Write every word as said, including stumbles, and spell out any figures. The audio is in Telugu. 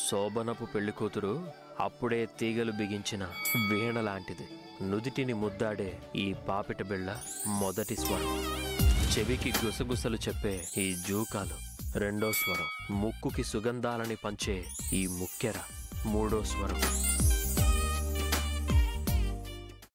శోభనపు పెళ్లికూతురు అప్పుడే తీగలు బిగించిన వీణ లాంటిది. నుదిటిని ముద్దాడే ఈ పాపిట బిళ్ళ మొదటి స్వరం. చెవికి గుసగుసలు చెప్పే ఈ జూకాలు రెండో స్వరం. ముక్కుకి సుగంధాలని పంచే ఈ ముక్కెర మూడో స్వరం.